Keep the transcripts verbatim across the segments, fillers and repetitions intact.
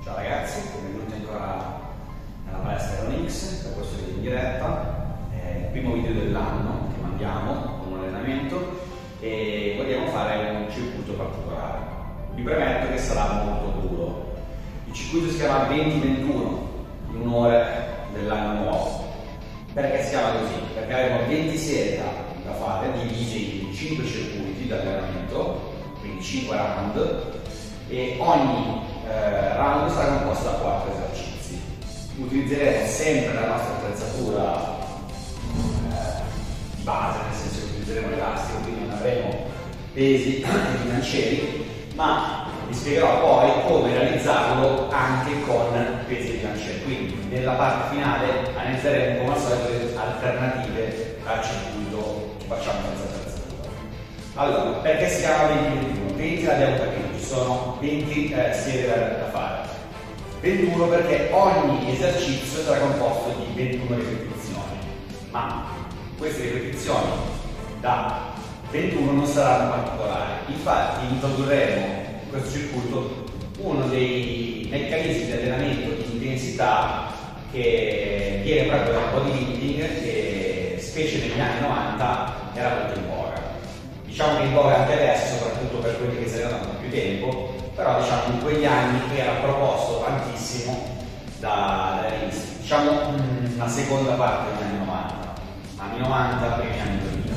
Ciao ragazzi, benvenuti ancora nella palestra Ironix, per questo video in diretta. È il primo video dell'anno che mandiamo con un allenamento e vogliamo fare un circuito particolare. Vi premetto che sarà molto duro. Il circuito si chiama venti ventuno, in onore dell'anno nuovo. Perché si chiama così? Perché avremo venti serie da fare, divisi in cinque circuiti di allenamento, quindi cinque round, e ogni eh, round sarà composto da quattro esercizi. Utilizzeremo sempre la nostra attrezzatura eh, di base, nel senso che utilizzeremo l'elastico, quindi non avremo pesi e bilancieri, ma vi spiegherò poi come realizzarlo anche con pesi e bilancieri. Quindi nella parte finale analizzeremo come al solito le alternative al circuito che facciamo senza attrezzatura. Allora, perché si chiama venti ventuno? venti l'abbiamo capito, ci sono venti eh, serie da, da fare. ventuno perché ogni esercizio sarà composto di ventuno ripetizioni, ma queste ripetizioni da ventuno non saranno particolari. Infatti introdurremo in questo circuito uno dei meccanismi di allenamento di intensità che viene proprio dal bodybuilding, che specie negli anni novanta era molto in voga. Diciamo che in voga anche adesso, soprattutto per quelli che si allenano da più tempo, però diciamo in quegli anni era proposto tantissimo da, dalle riviste. Diciamo una seconda parte degli anni novanta, anni novanta, primi anni duemila.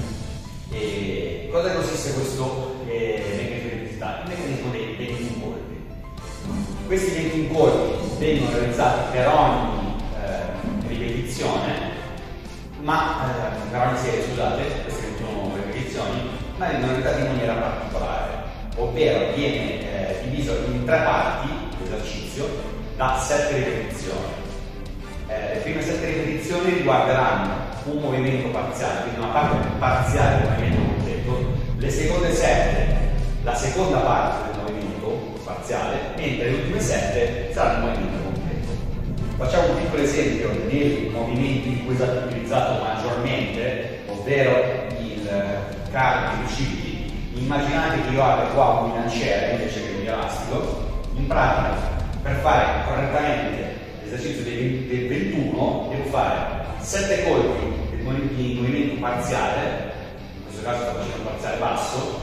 E cosa consiste questo eh, meccanismo di intensità? Il meccanismo dei ventuno colpi. Questi ventuno colpi vengono realizzati per ogni eh, ripetizione, ma eh, per ogni serie, scusate, queste ventuno ripetizioni, ma vengono realizzati in maniera particolare, ovvero viene eh, diviso in tre parti l'esercizio da sette ripetizioni. Eh, le prime sette ripetizioni riguarderanno un movimento parziale, quindi una parte parziale del movimento completo, le seconde sette la seconda parte del movimento parziale, mentre le ultime sette saranno il movimento completo. Facciamo un piccolo esempio nei movimenti in cui è stato utilizzato maggiormente, ovvero il carico di bicipiti. Immaginate che io abbia qua un bilanciere invece che un elastico. In pratica, per fare correttamente l'esercizio del ventuno devo fare sette colpi di movimento parziale, in questo caso sto facendo un parziale basso,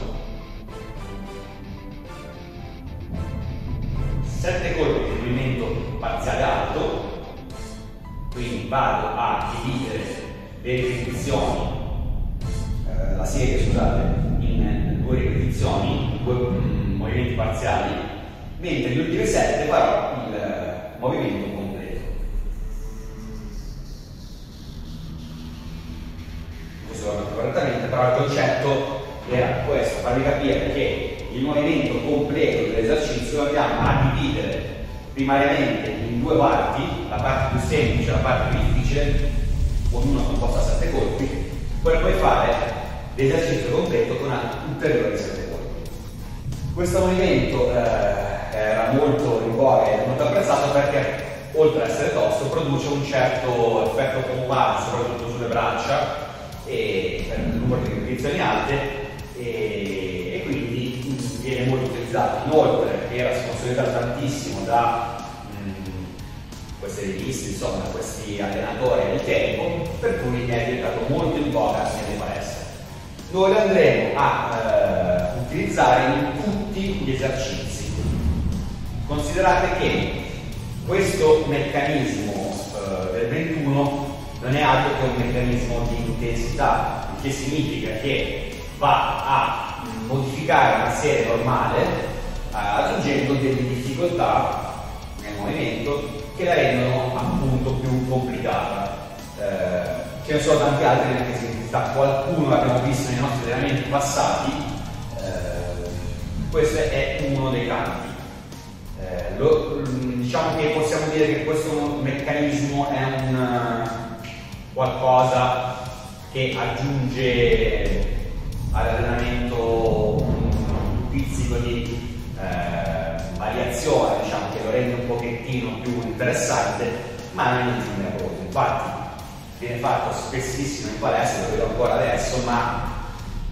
sette colpi di movimento parziale alto, quindi vado a dividere le ripetizioni, eh, la serie scusate, in due ripetizioni, due mm, movimenti parziali, mentre gli ultimi sette farò il eh, movimento completo. Questo va fatto correttamente, però il concetto era questo, farvi capire che il movimento completo dell'esercizio lo andiamo a dividere primariamente in due parti, la parte più semplice e la parte più difficile, ognuna composta da sette colpi, per poi fare l'esercizio completo con ulteriori sette colpi. Questo movimento eh, era molto in voga e molto apprezzato perché, oltre ad essere tosto, produce un certo effetto pompante, soprattutto sulle braccia, e per il numero di ripetizioni alte, e, e quindi mh, viene molto utilizzato. Inoltre era sponsorizzato tantissimo da mh, queste riviste, insomma da questi allenatori del tempo, per cui è diventato molto in voga nelle palestre. Noi lo andremo a eh, utilizzare in tutti gli esercizi. Considerate che questo meccanismo eh, del ventuno non è altro che un meccanismo di intensità, il che significa che va a modificare una serie normale eh, aggiungendo delle difficoltà nel movimento che la rendono appunto più complicata. Eh, ce ne sono tanti altri meccanismi di intensità, qualcuno l'abbiamo visto nei nostri allenamenti passati, eh, questo è uno dei tanti. Eh, lo, diciamo che possiamo dire che questo meccanismo è un qualcosa che aggiunge all'allenamento un pizzico di eh, variazione, diciamo, che lo rende un pochettino più interessante, ma non è intimidatorio. Infatti viene fatto spessissimo in palestra, lo vedo ancora adesso, ma mh,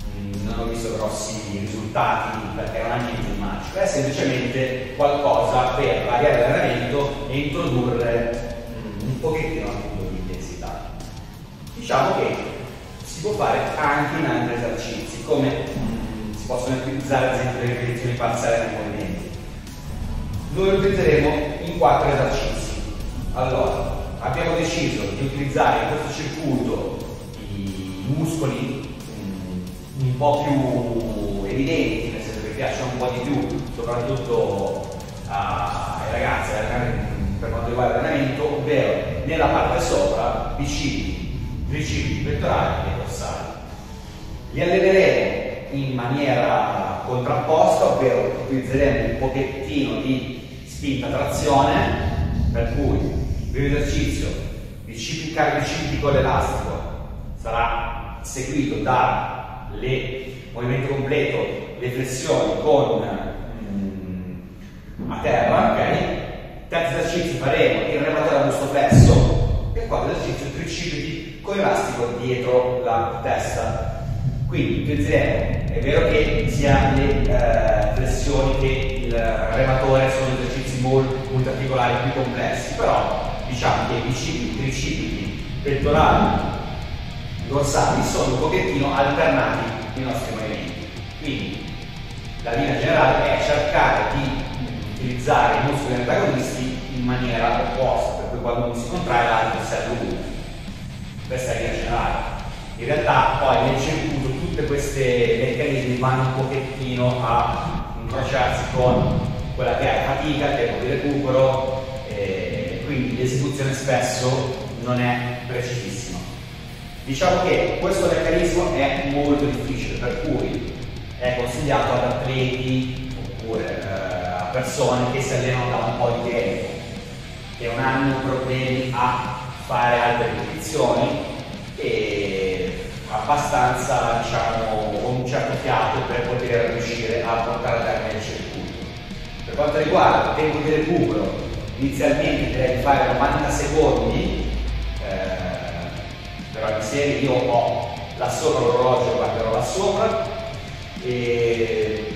non ho visto grossi risultati perché non ha niente di magico, è semplicemente qualcosa per variare l'allenamento e introdurre mm, un pochettino appunto di intensità. Diciamo che si può fare anche in altri esercizi, come mm, si possono utilizzare ad esempio le ripetizioni parziali nei movimenti. Noi lo utilizzeremo in quattro esercizi. Allora, abbiamo deciso di utilizzare in questo circuito i muscoli mh, un po' più evidenti, nel senso che piacciono un po' di più, soprattutto ai ragazzi per quanto riguarda l'allenamento, ovvero nella parte sopra bicipiti, tricipiti, pettorali e dorsali. Li alleneremo in maniera contrapposta, ovvero utilizzeremo un pochettino di spinta trazione, per cui il primo esercizio, bicipiti, carico bicipiti con l'elastico, sarà seguito da movimento completo, le flessioni con mm, a terra, ok? Terzo esercizio faremo il rematore a busto flesso e quarto esercizio tricipiti con l'elastico dietro la testa. Quindi utilizzeremo, è vero che sia le eh, flessioni che il rematore sono esercizi molto multiarticolari più complessi, però diciamo che i bicipiti, tricipiti, pettorali, dorsali sono un pochettino alternati nei nostri movimenti. Quindi la linea generale è cercare di utilizzare i muscoli antagonisti in maniera opposta, per cui quando uno si contrae l'altro si allunga. Questa è la linea generale. In realtà poi nel circuito tutte queste meccanismi vanno un pochettino a incrociarsi con quella che è fatica, il tempo di recupero, e quindi l'esecuzione spesso non è precisissima. Diciamo che questo meccanismo è molto difficile, per cui è consigliato ad atleti oppure eh, a persone che si allenano da un po' di tempo, che non hanno problemi a fare altre ripetizioni e abbastanza, diciamo, con un certo fiato per poter riuscire a portare a termine il circuito. Per quanto riguarda il tempo di recupero, inizialmente direi fare novanta secondi eh, per ogni serie. Io ho là sopra l'orologio, guarderò là sopra, e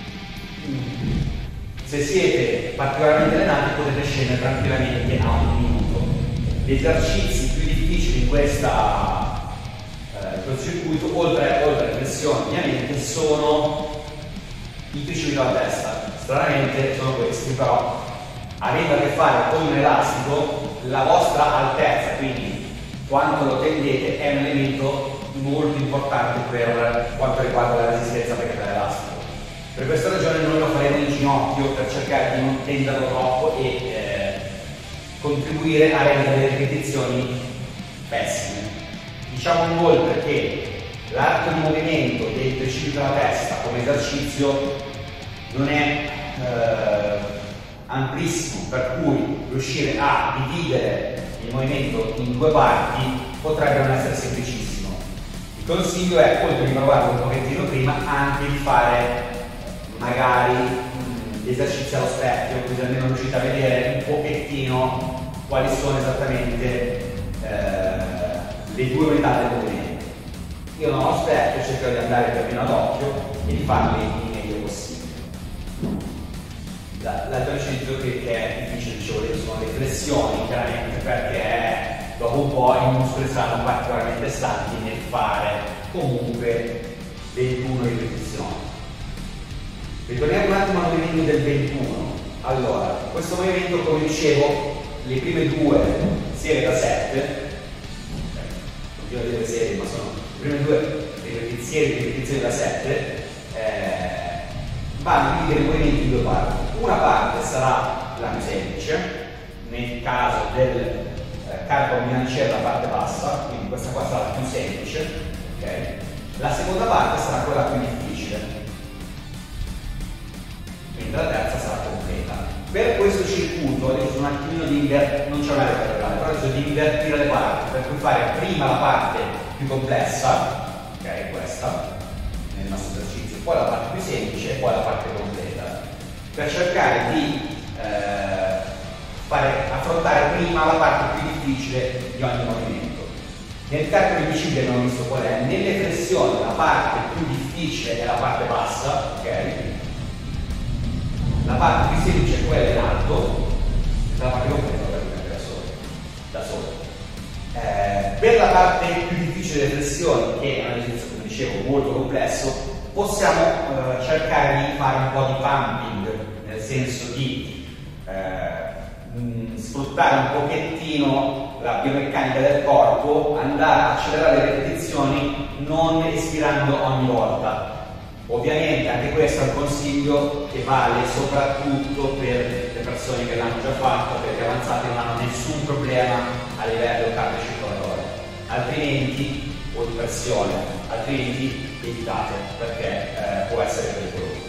se siete particolarmente allenati potete scendere tranquillamente a un minuto. Gli esercizi più difficili in questa il circuito, oltre, oltre alle flessioni ovviamente, sono i tricipiti alla testa. Stranamente sono questi, però avendo a che fare con un elastico, la vostra altezza, quindi quanto lo tendete, è un elemento molto importante per quanto riguarda la resistenza applicata all'elastico. Per questa ragione noi lo faremo in ginocchio per cercare di non tenderlo troppo e eh, contribuire a rendere le ripetizioni pessime. Diciamo inoltre che l'arco di movimento dei tricipiti alla testa come esercizio non è eh, amplissimo, per cui riuscire a dividere il movimento in due parti potrebbe non essere semplicissimo. Il consiglio è, oltre di provarlo un pochettino prima, anche di fare magari mh, gli esercizi allo specchio, così almeno riuscite a vedere un pochettino quali sono esattamente eh, le due metà del movimento. Io non ho specchio, cerco di andare più o meno ad occhio e di farli il meglio possibile. L'altro esercizio che è difficile, dicevo, sono le flessioni, chiaramente, perché dopo un po' i muscoli saranno particolarmente stanchi nel fare comunque ventuno ripetizioni. Ritorniamo un attimo al movimento del ventuno. Allora, questo movimento, come dicevo, le prime due serie da sette, io dire serie, ma sono le prime due ripetizioni, ripetizioni da sette, eh, vanno a dividere i movimenti in due parti. Una parte sarà la più semplice, nel caso del eh, carico bilanciere la parte bassa, quindi questa qua sarà la più semplice, okay? La seconda parte sarà quella più difficile, quindi la terza sarà completa. Per questo circuito adesso un attimino di invertire, non c'è una regola, però adesso di invertire le parti, per cui fare prima la parte più complessa, ok, questa, nel nostro esercizio, poi la parte più semplice e poi la parte completa, per cercare di eh, fare, affrontare prima la parte più difficile di ogni movimento. Nel calcolo di bicipiti abbiamo visto qual è, nelle flessioni la parte più difficile difficile è la parte bassa, ok? La parte più semplice è quella in alto, la parte completa da solo. Da solo. Eh, per la parte più difficile delle flessioni, che è un esercizio, come dicevo, molto complesso, possiamo eh, cercare di fare un po' di pumping, nel senso di eh, mh, sfruttare un pochettino la biomeccanica del corpo, andare a accelerare le ripetizioni non espirando ogni volta. Ovviamente anche questo è un consiglio che vale soprattutto per le persone che l'hanno già fatto, perché avanzate non hanno nessun problema a livello cardiocircolatorio, altrimenti, o di pressione, altrimenti evitate, perché eh, può essere pericoloso.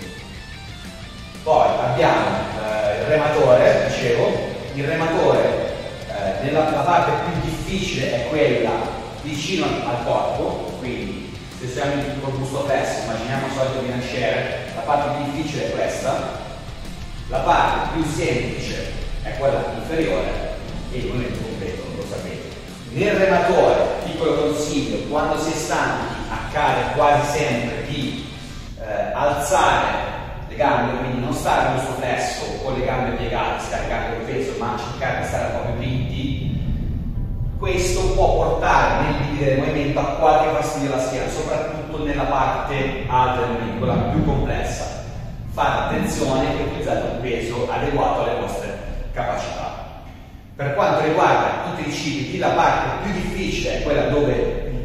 Poi abbiamo eh, il rematore, dicevo, il rematore eh, nella la parte più difficile è quella vicino al corpo, quindi se siamo in un busto flesso, immaginiamo un solito bilanciere, la parte più difficile è questa, la parte più semplice è quella inferiore e il movimento completo, lo sapete. Nel rematore, piccolo consiglio, quando si è stanchi accade quasi sempre di eh, alzare le gambe, quindi non stare in busto flesso con le gambe piegate, scaricando il peso, ma cercare di stare un po' più dritti. Questo può portare nel dividere il movimento a qualche fastidio alla schiena, soprattutto nella parte alta del movimento, quella più complessa. Fate attenzione e utilizzate un peso adeguato alle vostre capacità. Per quanto riguarda i tricipiti, la parte più difficile è quella dove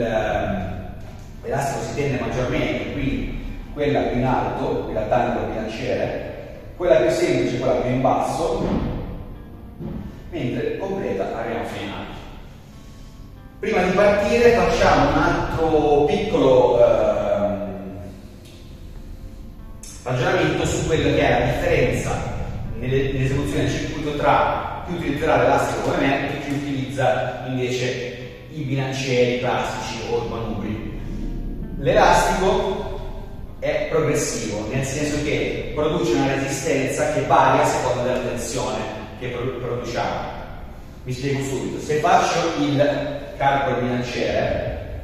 l'elastico si tende maggiormente, quindi quella più in alto, dilatando il bilanciere, quella più semplice, quella più in basso, mentre completa arriviamo fino in alto. Prima di partire facciamo un altro piccolo ehm, ragionamento su quello che è la differenza nell'esecuzione del circuito tra chi utilizzerà l'elastico come me e chi utilizza invece i bilancieri classici o i manubri. L'elastico è progressivo, nel senso che produce una resistenza che varia a seconda della tensione che produciamo. Mi spiego subito. Se faccio il carico del bilanciere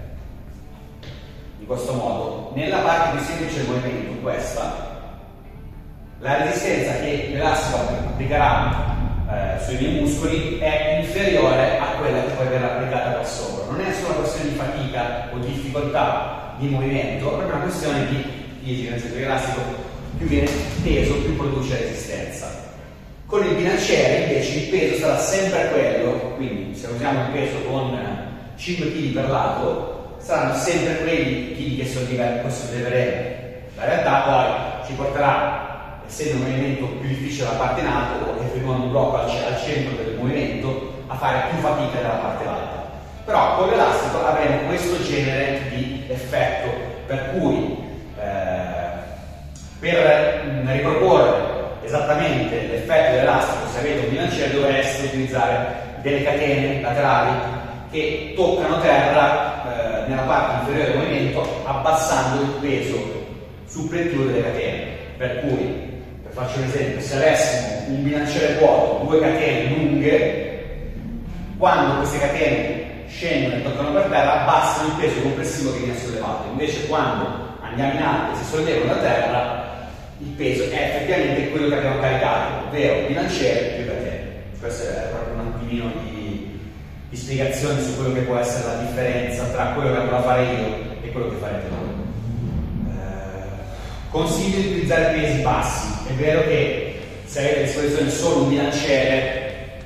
in questo modo, nella parte più semplice del movimento, questa, la resistenza che l'elastico applicherà eh, sui miei muscoli è inferiore a quella che poi verrà applicata da sopra. Non è solo una questione di fatica o di difficoltà di movimento, è proprio una questione di fisica, nel senso che l'elastico più viene teso, più produce resistenza. Con il bilanciere invece il peso sarà sempre quello, quindi se usiamo il peso con cinque chili per lato, saranno sempre quelli chili che solleveremo. La realtà poi ci porterà, essendo un movimento più difficile dalla parte in alto o effettuando un blocco al, al centro del movimento, a fare più fatica dalla parte alta. Però con l'elastico avremo questo genere di effetto, per cui eh, per mh, riproporre esattamente l'effetto dell'elastico, se avete un bilanciere dovreste utilizzare delle catene laterali che toccano terra eh, nella parte inferiore del movimento, abbassando il peso suppletivo delle catene. Per cui, per farci un esempio, se avessimo un bilanciere vuoto, due catene lunghe, quando queste catene scendono e toccano per terra abbassano il peso complessivo che viene sollevato. Invece quando andiamo in alto e si sollevano da terra, il peso è effettivamente quello che abbiamo caricato, ovvero bilanciere più catene. Questo è proprio un attimino di, di spiegazione su quello che può essere la differenza tra quello che andrò a fare io e quello che farete voi. Eh, consiglio di utilizzare pesi bassi. È vero che se avete a disposizione solo un bilanciere,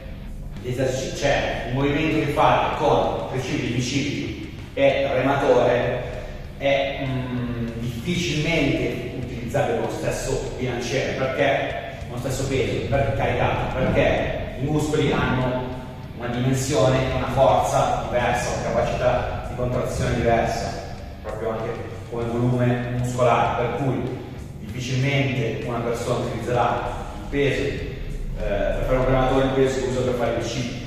cioè il movimento che fate con tricipiti, bicipiti e rematore è mm, difficilmente con lo stesso bilanciere, perché con lo stesso peso, per caricato, perché i muscoli hanno una dimensione, una forza diversa, una capacità di contrazione diversa, proprio anche come volume muscolare, per cui difficilmente una persona utilizzerà il peso eh, per fare un rematore, il peso si usa per fare i bicipiti.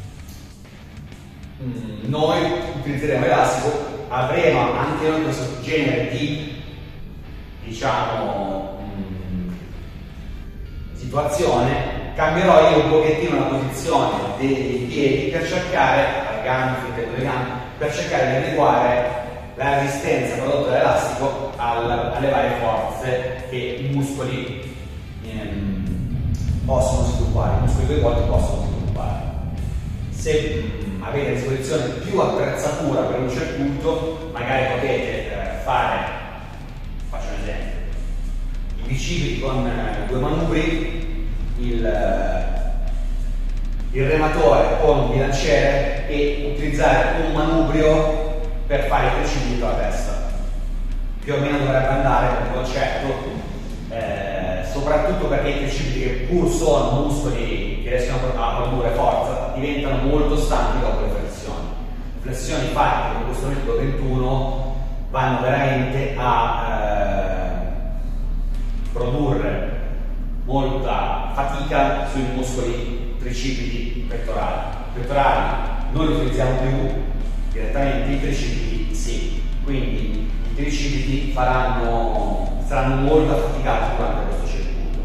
Mm, noi utilizzeremo l'elastico, avremo anche noi questo genere di diciamo mh, situazione. Cambierò io un pochettino la posizione dei piedi per cercare, al gambe, finché le gambe, per cercare di adeguare la resistenza prodotta dall'elastico alle varie forze che i muscoli ehm, possono sviluppare, i muscoli coinvolti possono sviluppare. Se mh, avete a disposizione più attrezzatura per un circuito, magari potete eh, fare, faccio un esempio, i bicipiti con eh, due manubri, il, eh, il rematore con un bilanciere e utilizzare un manubrio per fare i tricipiti dietro la testa. Più o meno dovrebbe andare come concetto, eh, soprattutto perché i tricipiti, che pur sono muscoli che riescono a produrre forza, diventano molto stanchi dopo le flessioni. Le flessioni fatte con questo metodo ventuno vanno veramente a eh, produrre molta fatica sui muscoli tricipiti pettorali. I pettorali non li utilizziamo più direttamente, i tricipiti sì, quindi i tricipiti faranno, saranno molto affaticati durante questo circuito.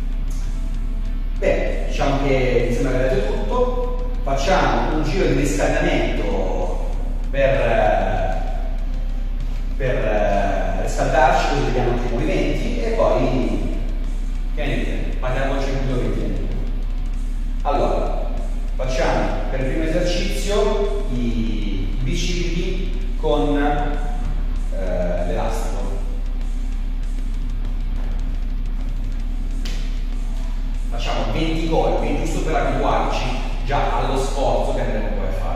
Bene, diciamo che mi sembra che avete tutto. Facciamo un giro di riscaldamento per, per riscaldarci, così vediamo anche i movimenti e poi che ne dite? Partiamo col circuito venti. Allora, facciamo per il primo esercizio i bicipiti con eh, l'elastico. Facciamo venti colpi, giusto per abituarci già allo sforzo che andremo poi a fare.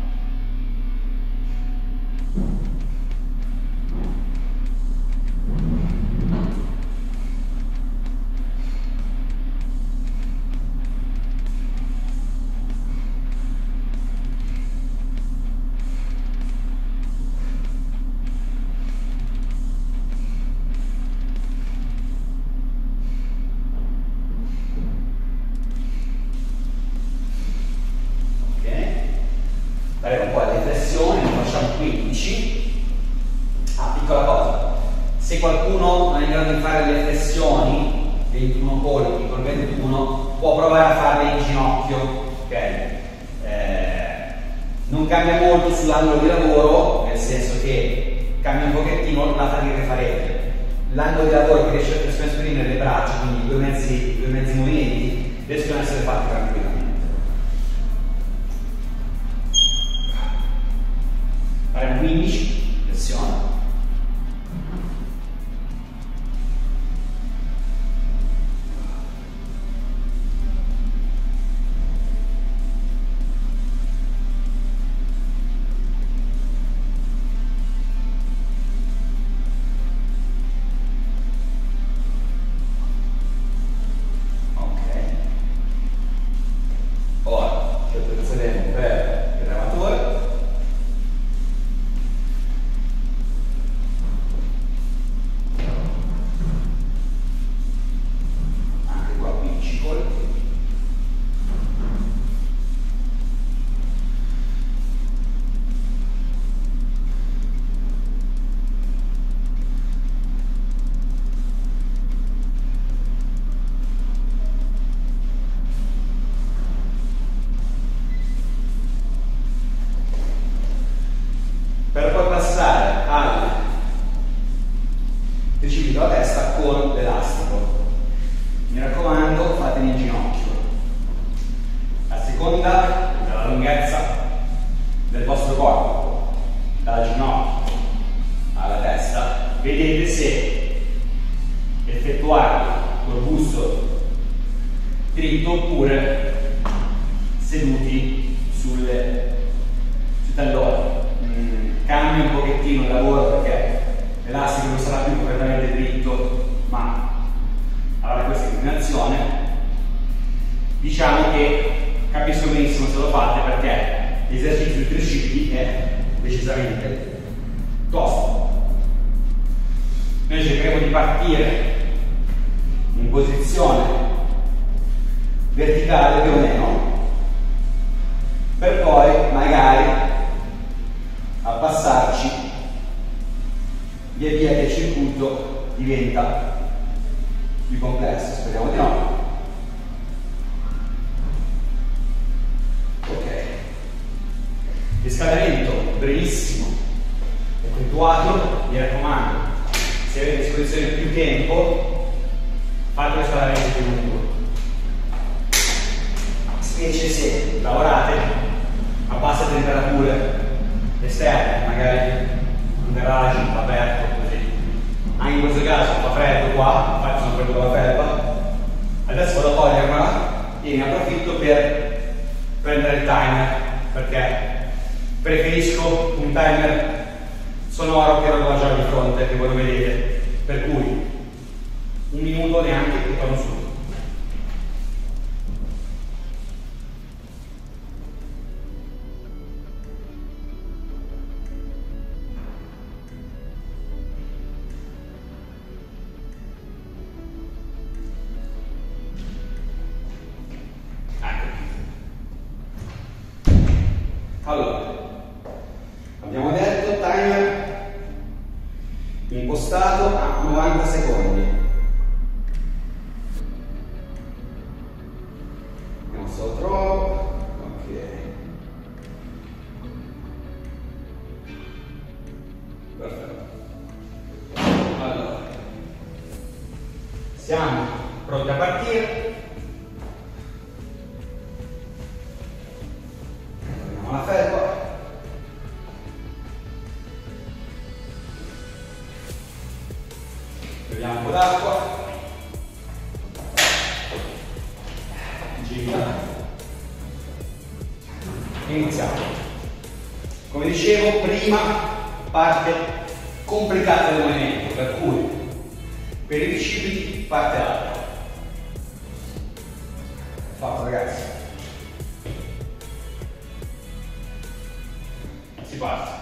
Daremo un po' di flessioni, ne facciamo quindici. Ah, piccola cosa, se qualcuno non è in grado di fare le flessioni, ventuno colpi col ventuno, può provare a farle in ginocchio, ok? Eh, non cambia molto sull'angolo di lavoro, nel senso che cambia un pochettino la fatica che farete. L'angolo di lavoro che riesce a esprimere le braccia, quindi due mezzi, due mezzi movimenti, riescono ad essere fatti tranquillamente. Faremo quindici, flessione. Ok. Ora ci attrezzeremo per il rematore. Per poi passare al tricipiti alla testa con l'elastico. Mi raccomando, fateli in ginocchio. A seconda della lunghezza del vostro corpo, dal ginocchio alla testa, vedete se effettuarli col busto dritto oppure seduti sulle, sui talloni. Cambia un pochettino il lavoro perché l'elastico non sarà più completamente dritto, ma avrà questa inclinazione. Diciamo che capisco benissimo se lo fate perché l'esercizio di tricipiti è decisamente tosto. Noi cercheremo di partire in posizione verticale più o meno, per poi magari abbassarci via via che il circuito diventa più complesso. Speriamo di no. Ok, riscaldamento brevissimo e abituato, mi raccomando, se avete a disposizione più tempo, fatelo stare a più lungo. Specie se lavorate a basse temperature esterne, magari un garage aperto così. Anche in questo caso fa freddo qua, infatti sono freddo con la felpa. Adesso vado a togliermela e ne approfitto per prendere il timer, perché preferisco un timer sonoro che l'orologio di fronte, che voi lo vedete, per cui un minuto neanche e torno su. Allora, abbiamo detto timer impostato a novanta secondi. Vediamo se lo trovo. Ok. Perfetto. Allora, siamo pronti a partire. La felpa, beviamo un po' d'acqua, gira e iniziamo. Come dicevo prima, parte complicata del movimento, per cui per i bicipiti parte alta. Fatto, ragazzi. Si parte.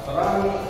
rami.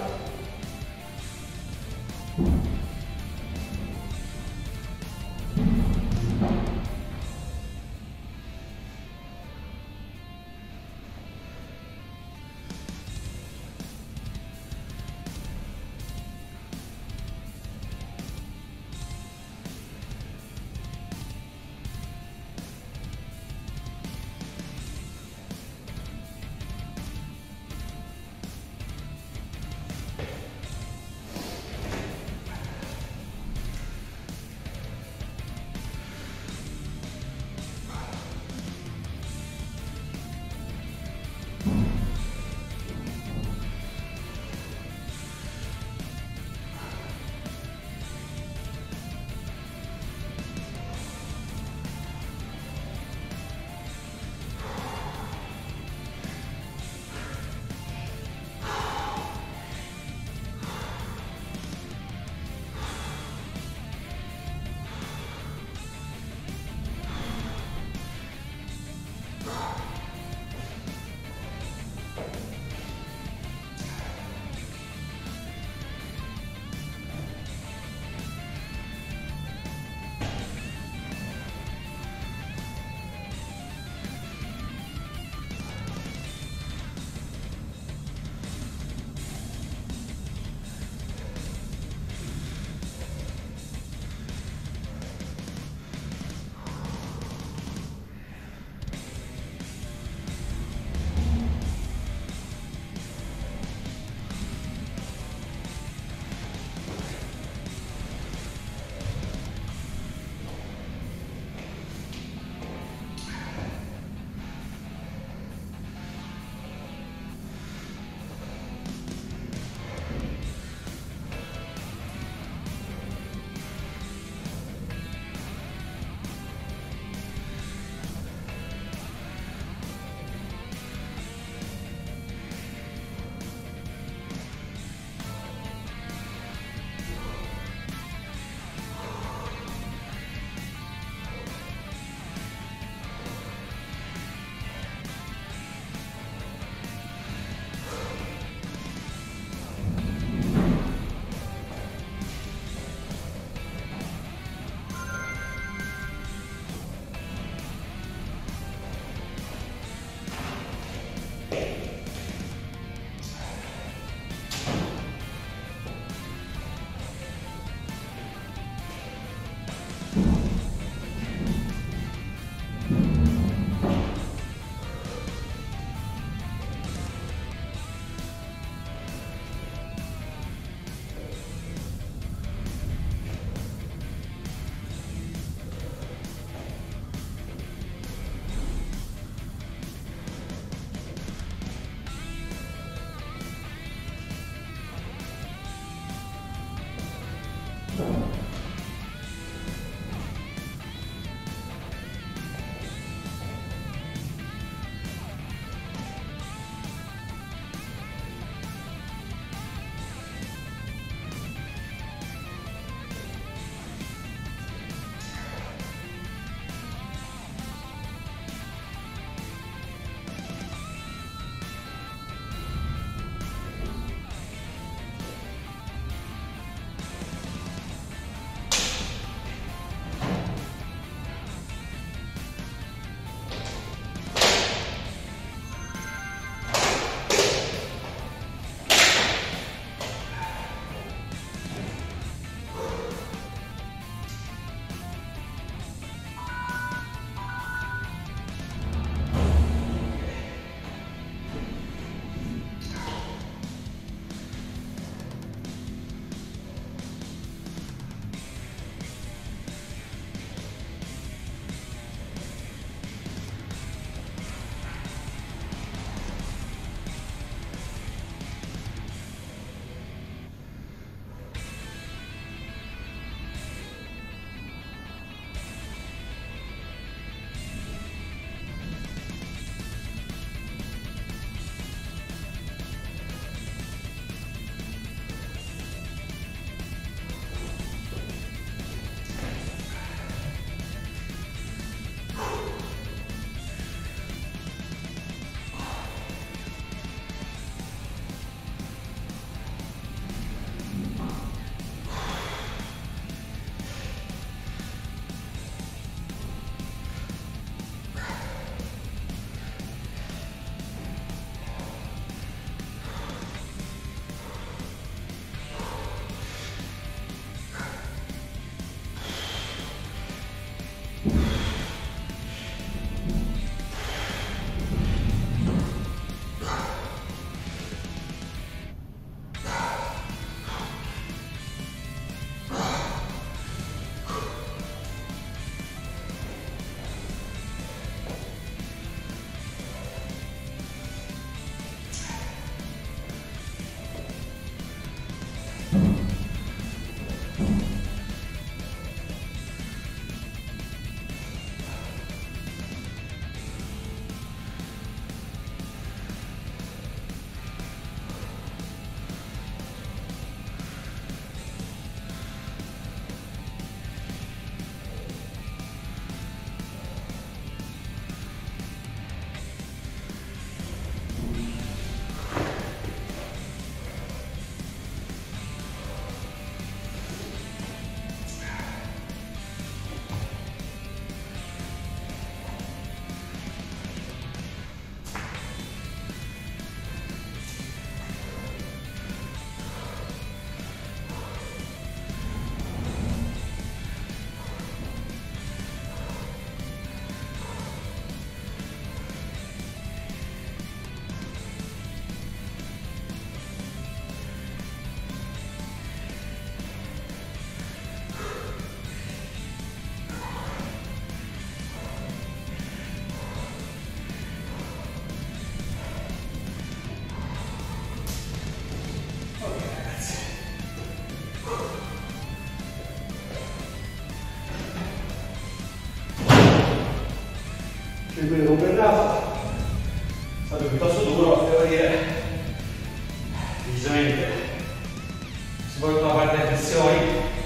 stato piuttosto duro, devo dire, decisamente, soprattutto la parte delle flessioni.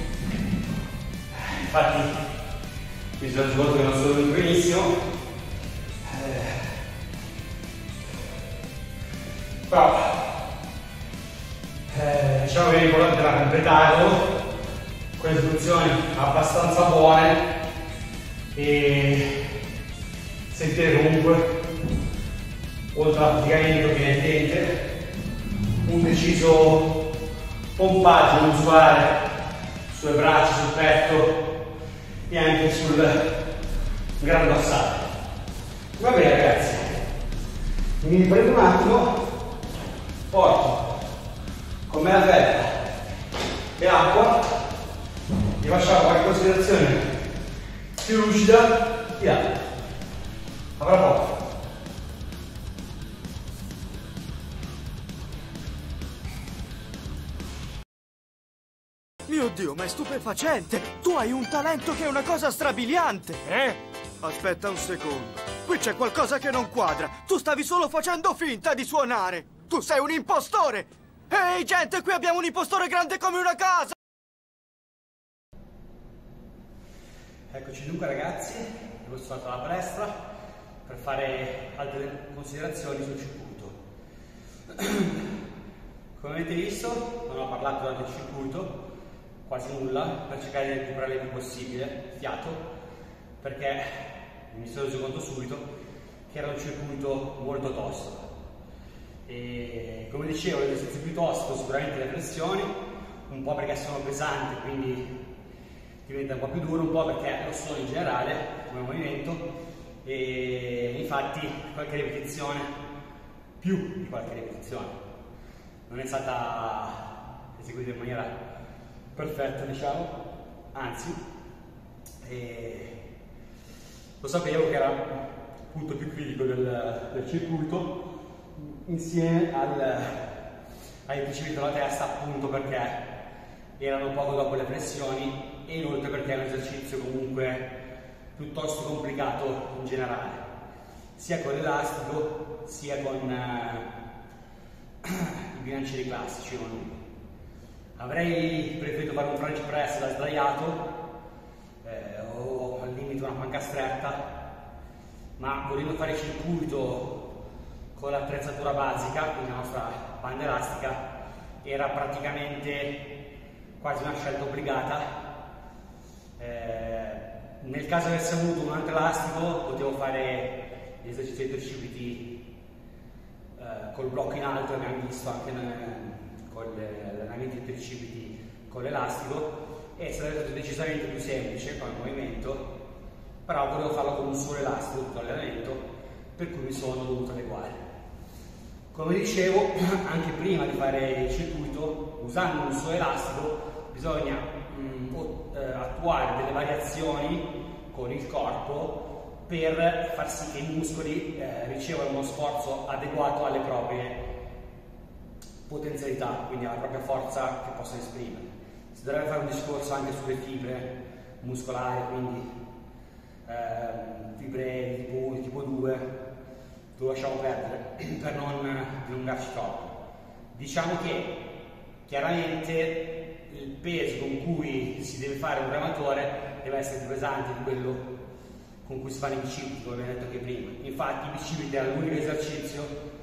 Infatti mi sono reso conto che non sono venuto benissimo, eh, però eh, diciamo che l'importante era completarlo con le istruzioni abbastanza buone e sentire comunque, oltre all'affaticamento che è evidente, un deciso pompaggio muscolare sulle braccia, sul petto e anche sul grande dorsale. Va bene ragazzi, mi riprendo un attimo, porto con me la felpa e acqua e facciamo qualche considerazione più lucida di là. A fra poco. Mio Dio, ma è stupefacente! Tu hai un talento che è una cosa strabiliante! Eh? Aspetta un secondo. Qui c'è qualcosa che non quadra. Tu stavi solo facendo finta di suonare. Tu sei un impostore! Ehi, gente, qui abbiamo un impostore grande come una casa! Eccoci dunque ragazzi, abbiamo suonato la palestra per fare altre considerazioni sul circuito. Come avete visto, non ho parlato durante il circuito quasi nulla per cercare di recuperare il più possibile fiato, perché mi sono reso conto subito che era un circuito molto tosto. E come dicevo, le esercizi più tosto sicuramente le flessioni, un po' perché sono pesanti, quindi diventa un po' più duro, un po' perché lo sono in generale come movimento, e infatti qualche ripetizione, più di qualche ripetizione, non è stata eseguita in maniera perfetta, diciamo, anzi, e lo sapevo che era il punto più critico del, del circuito, insieme al, ai bicipiti della testa, appunto perché erano poco dopo le flessioni e inoltre perché è un esercizio comunque piuttosto complicato in generale, sia con l'elastico sia con eh, i bilancieri classici. Avrei preferito fare un French press da sdraiato eh, o al limite una panca stretta, ma volendo fare circuito con l'attrezzatura basica, quindi la nostra banda elastica, era praticamente quasi una scelta obbligata. Eh, nel caso avessi avuto un altro elastico potevo fare gli esercizi dei tricipiti eh, col blocco in alto, abbiamo visto anche nel, con l'allenamento dei tricipiti con l'elastico, e sarebbe stato decisamente più semplice come movimento, però volevo farlo con un solo elastico tutto l'allenamento, per cui mi sono dovuto adeguare. Come dicevo, anche prima di fare il circuito, usando un solo elastico, bisogna mh, attuare delle variazioni con il corpo per far sì che i muscoli eh, ricevano uno sforzo adeguato alle proprie potenzialità, quindi alla propria forza che possono esprimere. Si dovrebbe fare un discorso anche sulle fibre muscolari, quindi eh, fibre di tipo uno, di tipo due, lo lasciamo perdere per non dilungarci troppo. Diciamo che chiaramente il peso con cui si deve fare un rematore deve essere più pesante di quello con cui si fanno i bicipiti, come abbiamo detto anche prima. Infatti i bicipiti era l'unico esercizio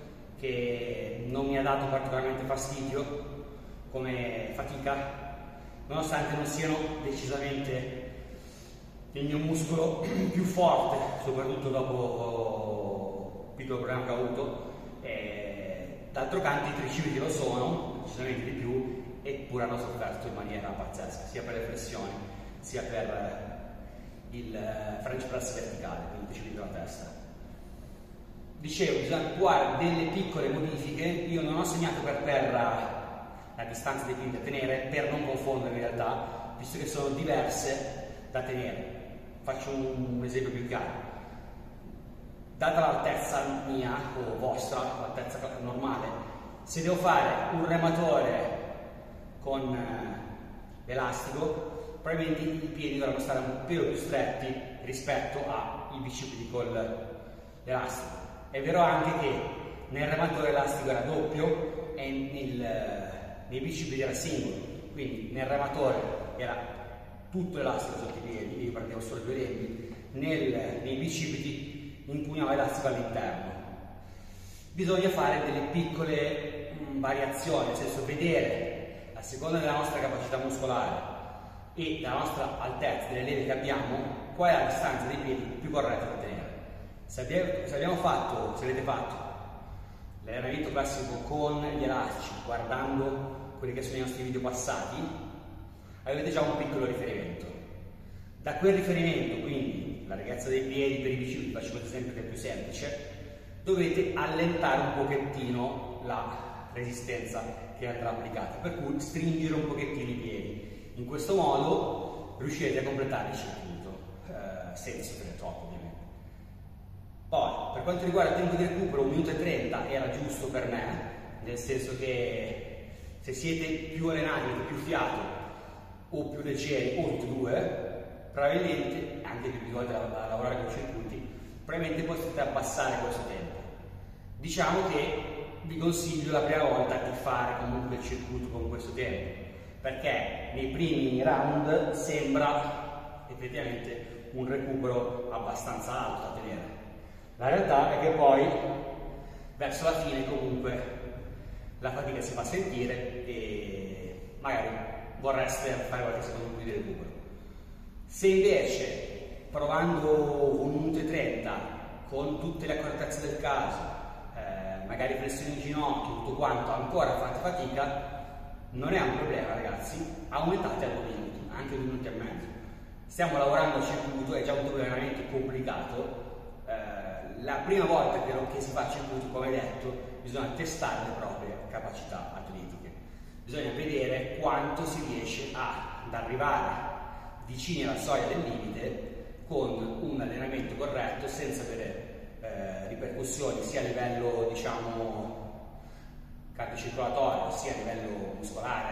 che non mi ha dato particolarmente fastidio come fatica, nonostante non siano decisamente il mio muscolo più forte, soprattutto dopo il piccolo problema che ho avuto. D'altro canto i tricipiti lo sono, decisamente di più, eppure hanno sofferto in maniera pazzesca, sia per le flessioni, sia per il French press verticale, quindi il tricipiti della testa. Dicevo, bisogna attuare delle piccole modifiche. Io non ho segnato per terra la distanza dei piedi da tenere per non confondere in realtà, visto che sono diverse da tenere. Faccio un esempio più chiaro. Data l'altezza mia o vostra, l'altezza normale, se devo fare un rematore con l'elastico, probabilmente i piedi dovranno stare un pelo più stretti rispetto ai bicipiti con l'elastico. È vero anche che nel rematore l'elastico era doppio e nel, nei bicipiti era singolo, quindi nel rematore era tutto elastico sotto i piedi, io partivo solo due lembi, nel, nei bicipiti impugnava elastico all'interno. Bisogna fare delle piccole mh, variazioni, nel senso vedere, a seconda della nostra capacità muscolare e della nostra altezza, delle leve che abbiamo, qual è la distanza dei piedi più corretta da tenere. Se abbiamo, se abbiamo fatto, se avete fatto l'allenamento classico con gli elastici, guardando quelli che sono i nostri video passati, avete già un piccolo riferimento. Da quel riferimento, quindi la larghezza dei piedi per i bicipiti, faccio questo esempio che è più semplice, dovete allentare un pochettino la resistenza che andrà applicata, per cui stringere un pochettino i piedi. In questo modo riuscirete a completare il circuito eh, senza soffrire troppo, ovviamente. Poi, per quanto riguarda il tempo di recupero, un minuto e trenta era giusto per me, nel senso che se siete più allenati, avete più fiato o più leggeri o tutti e due, probabilmente, anche più abituati a lavorare con i circuiti, probabilmente potete abbassare questo tempo. Diciamo che vi consiglio la prima volta di fare comunque il circuito con questo tempo, perché nei primi round sembra effettivamente un recupero abbastanza alto da tenere. La realtà è che poi verso la fine comunque la fatica si fa sentire e magari vorreste fare qualche secondo di recupero. Se invece provando un minuto e trenta con tutte le accortezze del caso, eh, magari flessioni di ginocchio, tutto quanto, ancora fate fatica, non è un problema ragazzi, aumentate a due minuti, anche due minuti e mezzo. Stiamo lavorando al circuito, è già un allenamento complicato. Eh, la prima volta che, che si fa il circuito, come detto, bisogna testare le proprie capacità atletiche. Bisogna vedere quanto si riesce a, ad arrivare vicini alla soglia del limite con un allenamento corretto, senza avere eh, ripercussioni sia a livello, diciamo, cardiocircolatorio sia a livello muscolare,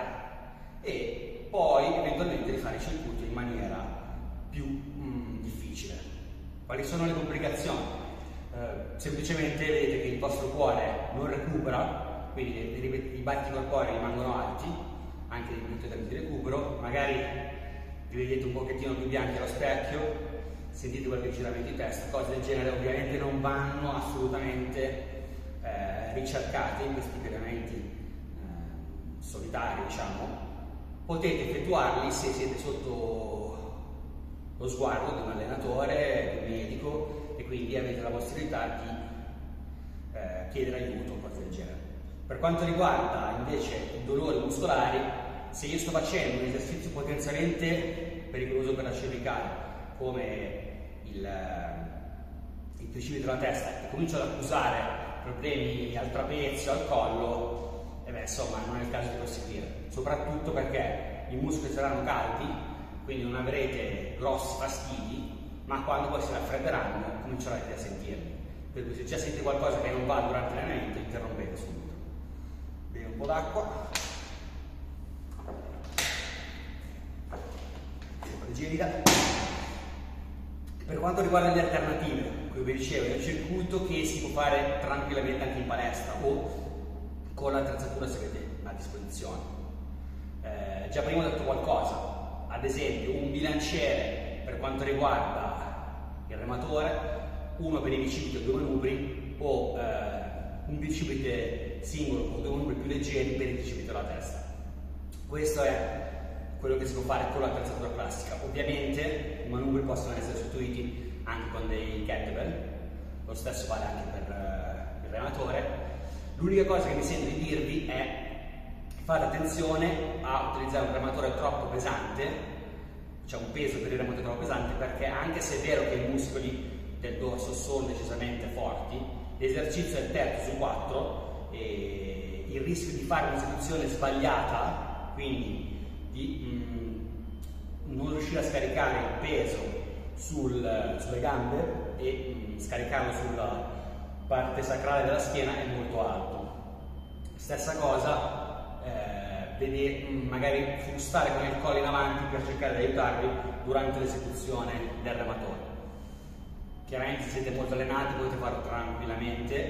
e poi eventualmente di fare i circuiti in maniera più mm, difficile. Quali sono le complicazioni? Eh, semplicemente vedete che il vostro cuore non recupera, quindi i battiti corporei rimangono alti, anche nel momento di recupero, magari vi vedete un pochettino più bianchi allo specchio, sentite qualche giramento di testa, cose del genere ovviamente non vanno assolutamente eh, ricercate in questi allenamenti eh, solitari, diciamo. Potete effettuarli se siete sotto lo sguardo di un allenatore, di un medico, e quindi avete la possibilità di eh, chiedere aiuto o cose del genere. Per quanto riguarda invece i dolori muscolari, se io sto facendo un esercizio potenzialmente pericoloso per la cervicale, come il, il tricipite della testa, e comincio ad accusare problemi al trapezio, al collo, e beh, insomma non è il caso di proseguire, soprattutto perché i muscoli saranno caldi, quindi non avrete grossi fastidi, ma quando poi si raffredderanno comincerete a sentirli. Per cui se già sentite qualcosa che non va durante l'allenamento, interrompete subito. Bevi un po' d'acqua. Per quanto riguarda le alternative, come vi dicevo, è un circuito che si può fare tranquillamente anche in palestra o con l'attrezzatura se avete a disposizione. Eh, già prima ho detto qualcosa, ad esempio un bilanciere per quanto riguarda il rematore, uno per i bicipiti e due manubri, o eh, un bicipite singolo con due manubri più leggeri per il bicipite della testa. Questo è quello che si può fare con l'attrezzatura classica. Ovviamente i manubri possono essere sostituiti anche con dei kettlebell, lo stesso vale anche per uh, il rematore. L'unica cosa che mi sento di dirvi è fate attenzione a utilizzare un rematore troppo pesante, cioè un peso per il rematore troppo pesante, perché anche se è vero che i muscoli del dorso sono decisamente forti, l'esercizio è terzo su quattro e il rischio di fare un'esecuzione sbagliata, quindi di mm, non riuscire a scaricare il peso sul, sulle gambe e mm, scaricarlo sulla parte sacrale della schiena è molto alto. Stessa cosa, eh, vedere, mm, magari frustare con il collo in avanti per cercare di aiutarvi durante l'esecuzione del rematore. Chiaramente se siete molto allenati potete farlo tranquillamente e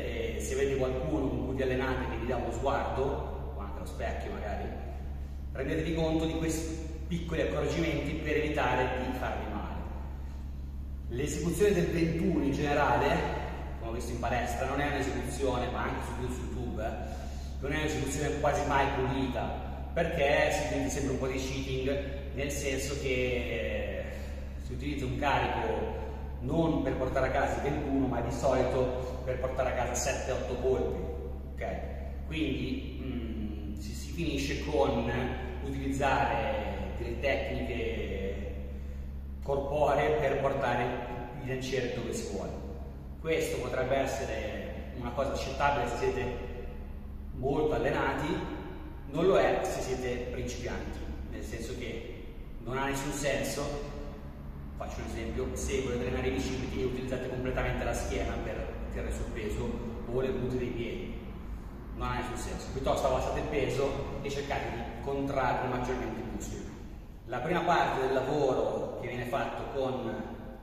se vede qualcuno con cui vi allenate che vi dà uno sguardo, o anche allo specchio magari, rendetevi conto di questi piccoli accorgimenti per evitare di farvi male. L'esecuzione del ventuno in generale, come ho visto in palestra, non è un'esecuzione, ma anche su, su YouTube, eh, non è un'esecuzione quasi mai pulita, perché si utilizza sempre un po' di cheating, nel senso che si utilizza un carico non per portare a casa il ventuno, ma di solito per portare a casa sette otto colpi, ok? Quindi mh, si, si finisce con utilizzare delle tecniche corporee per portare il lanciere dove si vuole. Questo potrebbe essere una cosa accettabile se siete molto allenati, non lo è se siete principianti, nel senso che non ha nessun senso, faccio un esempio, se volete allenare i bicipiti e utilizzate completamente la schiena per tirare sul peso o le punte dei piedi, non ha nessun senso, piuttosto abbassate il peso e cercate di contrarre maggiormente i muscoli. La prima parte del lavoro che viene fatto con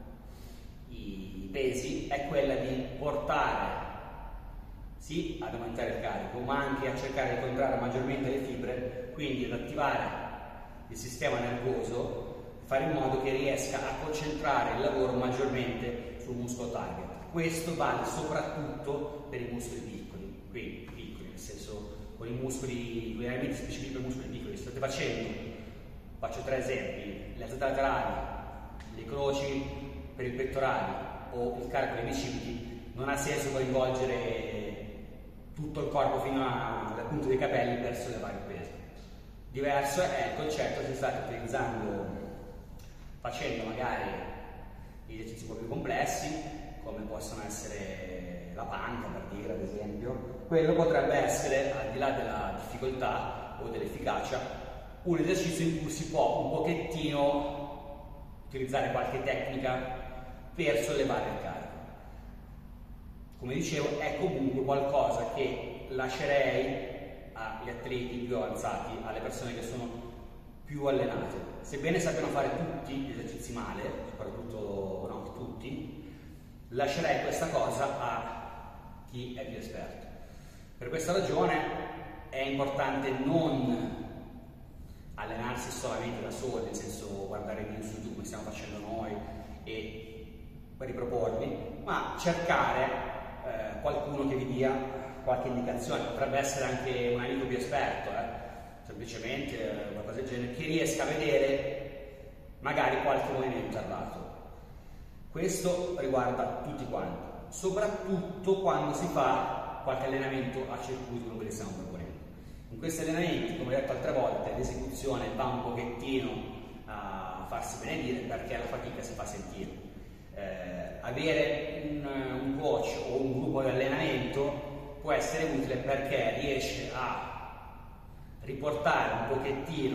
i pesi è quella di portare sì ad aumentare il carico, ma anche a cercare di contrarre maggiormente le fibre, quindi ad attivare il sistema nervoso, fare in modo che riesca a concentrare il lavoro maggiormente sul muscolo target. Questo vale soprattutto per i muscoli piccoli, quindi piccoli, nel senso con i muscoli, con gli allenamenti specifici per i muscoli piccoli. State facendo, faccio tre esempi, le alzate laterali, le croci per i pettorali o il carico dei bicipiti, non ha senso coinvolgere tutto il corpo fino alla punta dei capelli per sollevare il peso. Diverso è il concetto se state utilizzando, facendo magari gli esercizi un po' più complessi, come possono essere la panca, per dire, ad esempio. Quello potrebbe essere, al di là della difficoltà o dell'efficacia, un esercizio in cui si può un pochettino utilizzare qualche tecnica per sollevare il carico. Come dicevo, è comunque qualcosa che lascerei agli atleti più avanzati, alle persone che sono più allenate. Sebbene sappiano fare tutti gli esercizi male, soprattutto no, tutti, lascerei questa cosa a chi è più esperto. Per questa ragione è importante non allenarsi solamente da soli, nel senso guardare video su YouTube come stiamo facendo noi e riproporli, ma cercare eh, qualcuno che vi dia qualche indicazione, potrebbe essere anche un amico più esperto, eh, semplicemente eh, qualcosa del genere, che riesca a vedere magari qualche movimento errato. Questo riguarda tutti quanti, soprattutto quando si fa qualche allenamento a circuito come quelli stiamo proponendo. In questi allenamenti, come ho detto altre volte, l'esecuzione va un pochettino a farsi benedire perché la fatica si fa sentire. Eh, avere un, un coach o un gruppo di allenamento può essere utile perché riesce a riportare un pochettino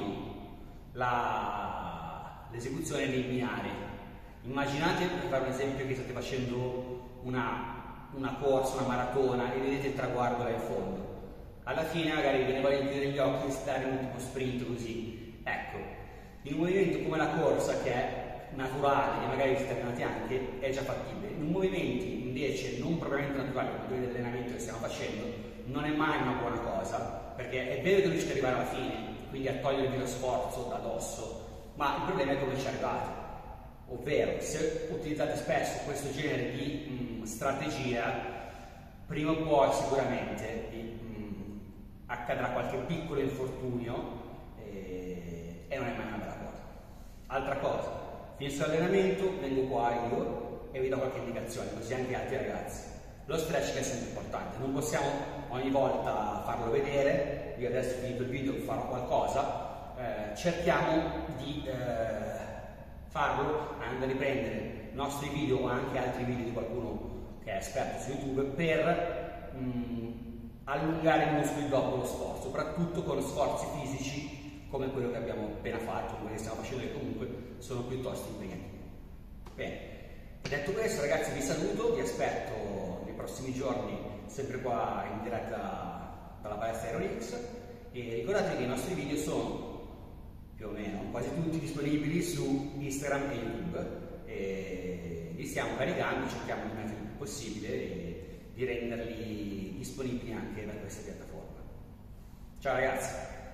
l'esecuzione lineare. Immaginate, per fare un esempio, che state facendo una, una corsa, una maratona e vedete il traguardo là in fondo. Alla fine magari viene voglia di chiudere gli occhi e stare in un tipo sprint così. Ecco, in un movimento come la corsa, che è naturale e magari siete allenati anche, è già fattibile. In movimenti invece non propriamente naturali, come quelli dell'allenamento che stiamo facendo, non è mai una buona cosa, perché è vero che riuscite ad arrivare alla fine, quindi a togliervi lo sforzo da dosso, ma il problema è come ci arrivate. Ovvero, se utilizzate spesso questo genere di mh, strategia, prima o poi sicuramente vi, mh, accadrà qualche piccolo infortunio e, e non è mai una bella cosa. Altra cosa, finisco l'allenamento, vengo qua io e vi do qualche indicazione, così anche altri ragazzi. Lo stretching è sempre importante, non possiamo ogni volta farlo vedere. Io adesso, finito il video, farò qualcosa, eh, cerchiamo di eh, farlo andando a riprendere i nostri video o anche altri video di qualcuno che è esperto su YouTube per mh, allungare i muscoli dopo lo sforzo, soprattutto con sforzi fisici come quello che abbiamo appena fatto, come che stiamo facendo, che comunque sono piuttosto impegnativi. Bene, detto questo ragazzi, vi saluto, vi aspetto nei prossimi giorni sempre qua in diretta dalla palestra Aeronix e ricordatevi che i nostri video sono più o meno quasi tutti disponibili su Instagram e YouTube e li stiamo caricando, cerchiamo di mettere il più possibile e di renderli disponibili anche da questa piattaforma. Ciao ragazzi!